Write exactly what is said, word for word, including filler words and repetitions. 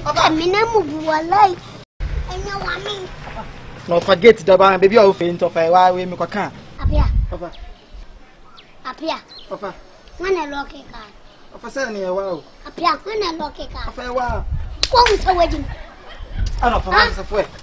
Papa, me na mu wallahi. Enya wa me. No forget the ban baby o fe into fa wa we me kwaka. Apia. Papa. Apia. Papa. Wana loke ka. Papa say na wa o. Apia, wana loke ka. Papa wa. Ko unta wedding. Ana papa say fo.